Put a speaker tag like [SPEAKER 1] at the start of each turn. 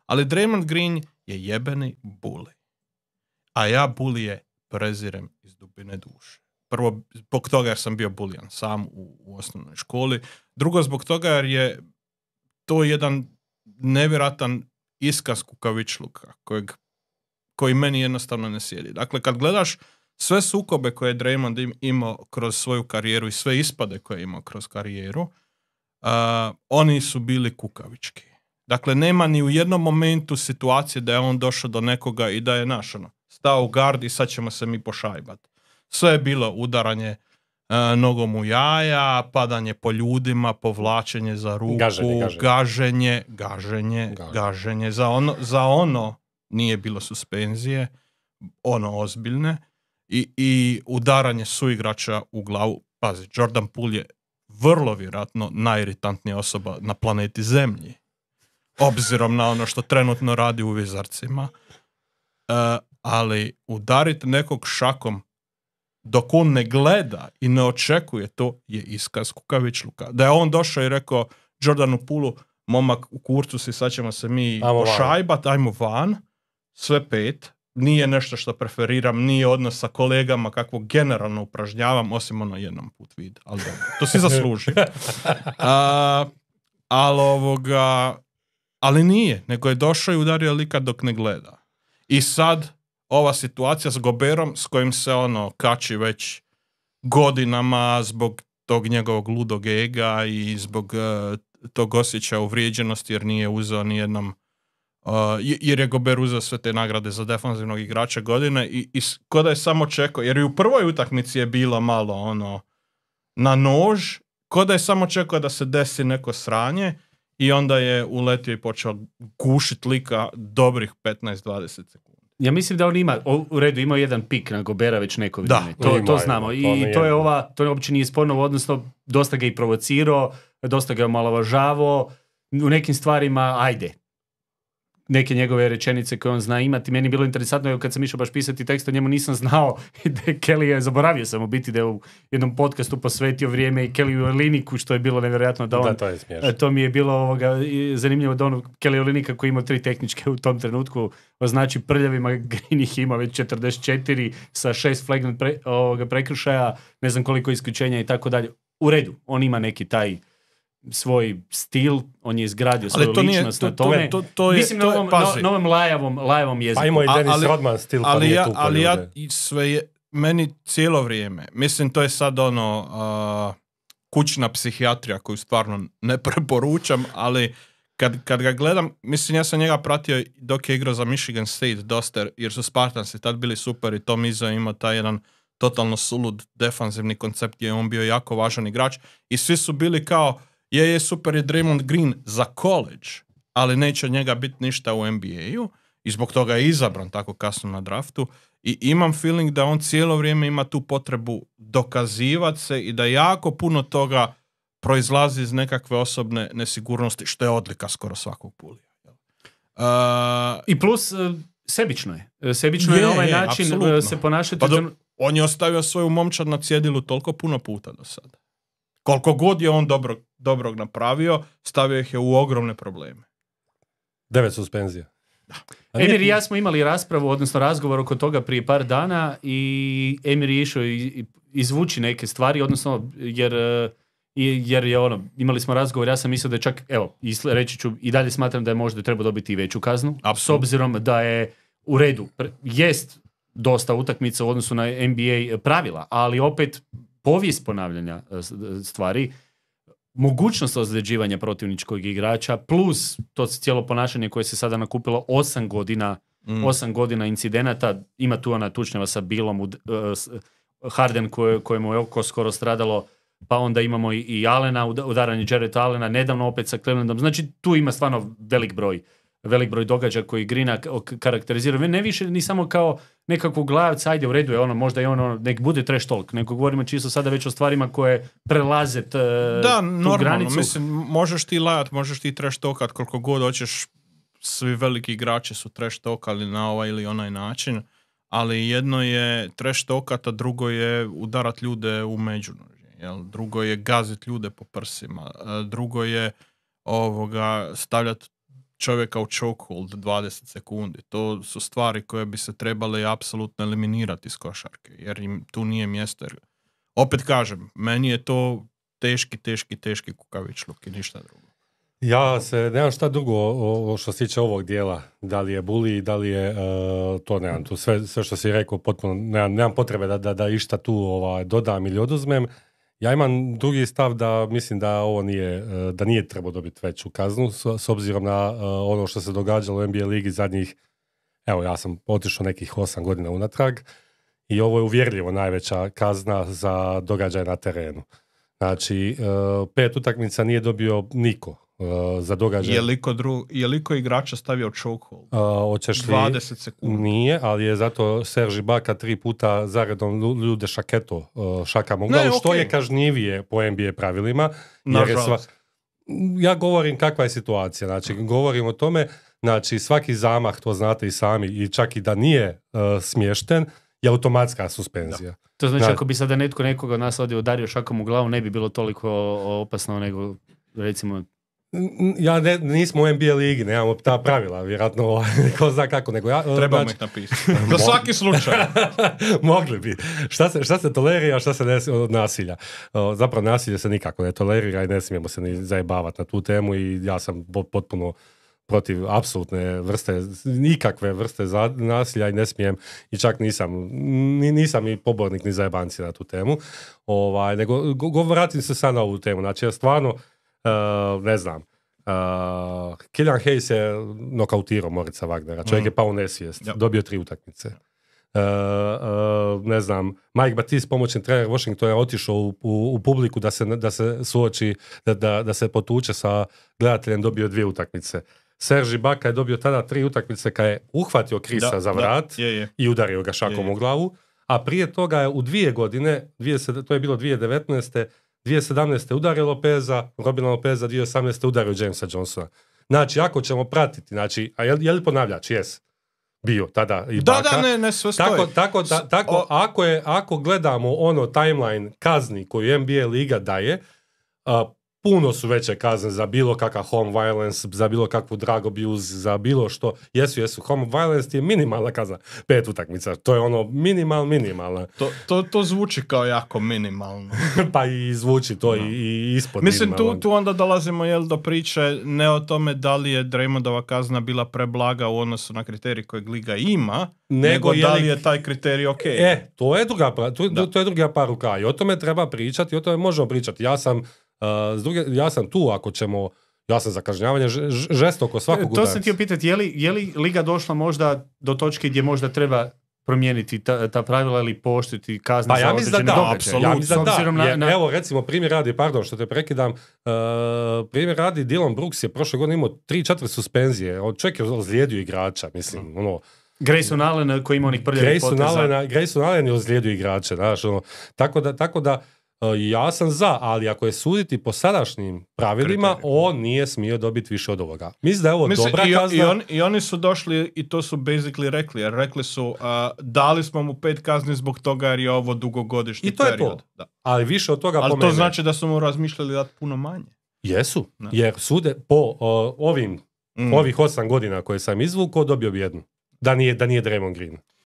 [SPEAKER 1] Ali Draymond Green je jebeni bully. A ja bulije prezirem iz dubine duše. Prvo, zbog toga jer sam bio bulijan sam u osnovnoj školi. Drugo, zbog toga jer je to jedan nevjerojatan iskaz kukavičluka koji meni jednostavno ne sjedi. Dakle, kad gledaš sve sukobe koje je Draymond imao kroz svoju karijeru i sve ispade koje je imao kroz karijeru, oni su bili kukavički. Dakle, nema ni u jednom momentu situacije da je on došao do nekoga i da je stao u gard i sad ćemo se mi pošajbati. Sve je bilo udaranje nogom u jaja, padanje po ljudima, povlačenje za ruku, gaženje. Za ono nije bilo suspenzije, ono ozbiljne, i udaranje suigrača u glavu. Pazi, Jordan Poole je vrlo vjerojatno najiritantnija osoba na planeti Zemlji, obzirom na ono što trenutno radi u Wizardsima. Ali udariti nekog šakom dok on ne gleda i ne očekuje, to je iskaz kukavičluka. Da je on došao i rekao Jordanu Pooleu, momak u kurcu si, sad ćemo se mi pošajbat, ajmo van, sve 5, nije nešto što preferiram, nije odnos sa kolegama kakvog generalno upražnjavam, osim ono jednom put vid, ali dobro, to si zasluži. Ali nije, nego je došao i udario lika dok ne gleda. I sad ova situacija s Goberom, s kojim se kači već godinama zbog tog njegovog ludog ega i zbog tog osjećaja uvrijeđenosti jer nije uzeo nijednom, jer je Gober uzeo sve te nagrade za defanzivnog igrača godine i ko da je samo čekao, jer i u prvoj utakmici je bilo malo na nož, ko da je samo čekao da se desi neko sranje i onda je uletio i počeo gušit lika dobrih 15-20 sekundi.
[SPEAKER 2] Ja mislim da on ima, u redu, imao jedan pik na Gobera već neko vrijeme. To znamo. I to je uopće nije sporno, odnosno dosta ga i provocirao, dosta ga je omalovažavao, u nekim stvarima, ajde. Neke njegove rečenice koje on zna imati. Meni je bilo interesantno, kad sam išao baš pisati tekst o njemu, nisam znao da je Kelly, zaboravio sam u biti da je u jednom podcastu posvetio vrijeme i Kelly Oliniku, što je bilo nevjerojatno da on...
[SPEAKER 3] Da, to je smiješno.
[SPEAKER 2] To mi je bilo zanimljivo da on, Kelly Olinika koji imao 3 tehničke u tom trenutku, označi prljavima, Green ih ima već 44 sa 6 flagrant prekršaja, ne znam koliko isključenja i tako dalje. U redu, on ima neki taj svoj stil, on je izgradio svoju ličnost na tome. Mislim na ovom lajavom jeziku.
[SPEAKER 3] Pa imao i Dennis Rodman stil, pa nije tu
[SPEAKER 1] ali ja sve je, meni cijelo vrijeme, mislim to je sad kućna psihijatrija koju stvarno ne preporučam, ali kad ga gledam, mislim ja sam njega pratio dok je igrao za Michigan State dosta, jer su Spartansi tad bili super i Tom Izzo imao taj jedan totalno sulud defanzivni koncept gdje je on bio jako važan igrač i svi su bili kao je super je Draymond Green za college, ali neće njega biti ništa u NBA-u i zbog toga je izabran tako kasno na draftu i imam feeling da on cijelo vrijeme ima tu potrebu dokazivati se i da jako puno toga proizlazi iz nekakve osobne nesigurnosti, što je odlika skoro svakog pulija.
[SPEAKER 2] I plus sebično je. Sebično je na ovaj način absolutno se ponašati.
[SPEAKER 1] Pa on je ostavio svoju momčad na cjedilu toliko puno puta do sada. Koliko god je on dobrog napravio, stavio ih je u ogromne probleme.
[SPEAKER 3] 9 suspenzija.
[SPEAKER 2] Emir i ja smo imali raspravu, odnosno razgovor oko toga prije par dana i Emir je išao izvući neke stvari, odnosno jer je imali smo razgovor, ja sam mislio da je čak, reći ću, i dalje smatram da je možda treba dobiti i veću kaznu, s obzirom da je u redu, jest dosta utakmica u odnosu na NBA pravila, ali opet povijest ponavljanja stvari, mogućnost ozljeđivanja protivničkog igrača, plus to cijelo ponašanje koje se sada nakupilo 8 godina incidenata, ima tu ona tučnjava sa Billom, Harden kojemu je oko skoro stradalo, pa onda imamo i Allena, udaranje Jarretta Allena, nedavno opet sa Clevelandom, znači tu ima stvarno velik broj događaja koji Greena karakteriziraju. Ne više ni samo kao nekakvog glavca, ajde u redu je možda je nek bude trash talk, nego govorimo čisto sada već o stvarima koje prelaze tu
[SPEAKER 1] normalno,
[SPEAKER 2] granicu.
[SPEAKER 1] Mislim, možeš ti lajat, možeš ti trash talkat koliko god hoćeš, svi veliki igrači su trash talkali na ovaj ili onaj način, ali jedno je trash talkat, a drugo je udarat ljude u međunožje, drugo je gazit ljude po prsima, drugo je stavljati čovjeka u chokehold 20 sekundi. To su stvari koje bi se trebale apsolutno eliminirati iz košarke, jer im tu nije mjesto. Jer, opet kažem, meni je to teški kukavičluk i ništa drugo.
[SPEAKER 3] Ja se nemam šta drugo što se tiče ovog dijela, da li je bully, da li je to nemam tu, sve što si rekao potpuno, nemam potrebe da išta tu dodam ili oduzmem. Ja imam drugi stav da mislim da ovo nije trebao dobiti veću kaznu s obzirom na ono što se događalo u NBA ligi zadnjih, evo ja sam otišao nekih 8 godina unatrag i ovo je uvjerljivo najveća kazna za događaj na terenu. Znači, 5 utakmica nije dobio niko za događaj.
[SPEAKER 1] Je li ko igrača stavio chokehold?
[SPEAKER 3] 20
[SPEAKER 1] sekundi.
[SPEAKER 3] Nije, ali je zato Serge Ibaka 3 puta zaredom ljude šakama u glavu, što je kažnjivije po NBA pravilima. Ja govorim kakva je situacija. Znači, govorim o tome, znači svaki zamah, to znate i sami, i čak i da nije smješten, je automatska suspenzija.
[SPEAKER 2] Da. To znači, ako bi sada netko nekoga od nas ovdje udario šakom u glavu, ne bi bilo toliko opasno nego, recimo...
[SPEAKER 3] Nismo u NBA ligi, nemamo ta pravila, vjerojatno ko zna kako, nego ja...
[SPEAKER 1] Trebamo ih napisati. Za svaki slučaj.
[SPEAKER 3] Mogli bi. Šta se tolerira, šta se ne od nasilja. Zapravo nasilje se nikako ne tolerira i ne smijemo se ni zajebavati na tu temu i ja sam potpuno protiv apsolutne vrste, nikakve vrste nasilja i ne smijem i čak nisam i pobornik ni zajebanci na tu temu. Nego vratim se sad na ovu temu. Znači ja stvarno ne znam, Killian Hayes je nokautirao Moritza Wagnera, čovjek je pao u nesvijest, dobio 3 utakmice. Ne znam, Mike Batiste, pomoćni trener Washingtona, je otišao u publiku da se suoči, da se potuče sa gledateljem, dobio 2 utakmice. Serge Ibaka je dobio tada 3 utakmice kad je uhvatio Krisa za vrat i udario ga šakom u glavu, a prije toga je u 2 godine, to je bilo 2019. 2017. udario Lopeza, Robina Lopeza, 2018. udario Jamesa Johnsona. Znači, ako ćemo pratiti, znači, a je li ponavljač? Jes. Bio tada i Baka.
[SPEAKER 1] Ne, sve stoji.
[SPEAKER 3] Tako, ako gledamo ono timeline kazni koju NBA liga daje, puno su veće kazne za bilo kakav home violence, za bilo kakvu drug abuse, za bilo što. Jesu. Home violence je minimalna kazna. 5 utakmica. To je ono minimalna.
[SPEAKER 1] To zvuči kao jako minimalno.
[SPEAKER 3] Pa i zvuči to i ispod.
[SPEAKER 1] Mislim, tu onda dolazimo do priče ne o tome da li je Draymondova kazna bila preblaga u odnosu na kriterij kojeg liga ima, nego da li je taj kriterij ok.
[SPEAKER 3] To je druga par ruka. I o tome treba pričati, o tome možemo pričati. Ja sam tu ako ćemo, ja sam za kažnjavanje žestoko svakog udarca.
[SPEAKER 2] To sam htio pitati, je li liga došla možda do točke gdje možda treba promijeniti ta pravila ili pooštriti kazne za određene događaje?
[SPEAKER 3] Ja mislim da da. Evo recimo primjer radi, pardon što te prekidam, primjer radi Dillon Brooks je prošle godine imao 3-4 suspenzije, čovjek je ozlijedio igrača, mislim,
[SPEAKER 2] Grayson Allen koji ima onih prvljavih poteza.
[SPEAKER 3] Grayson Allen je ozlijedio igrače, znaš, tako da ja sam za, ali ako je suditi po sadašnjim pravilima, on nije smio dobiti više od ovoga. Mislim da je ovo dobra kazna.
[SPEAKER 1] I oni su došli i to su basically rekli, jer rekli su dali smo mu 5 kazni zbog toga jer je ovo dugogodišnji period. I to je to. Da.
[SPEAKER 3] Ali više od toga
[SPEAKER 1] ali to znači da su mu razmišljali dati puno manje.
[SPEAKER 3] Jesu, jer sude po ovih 8 godina koje sam izvukao, dobio bi jednu. Da nije Draymond Green.